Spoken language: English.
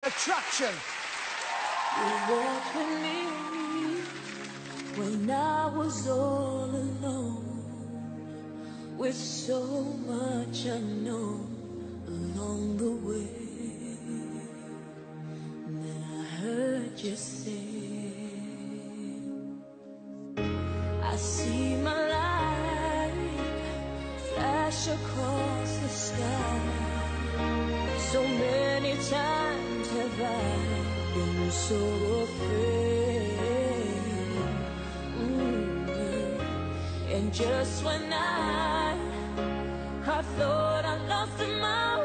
Attraction. You walked with me when I was all alone, with so much unknown along the way. And then I heard you say, I see my light flash across the sky. So many times have I been so afraid. And just when I thought I lost my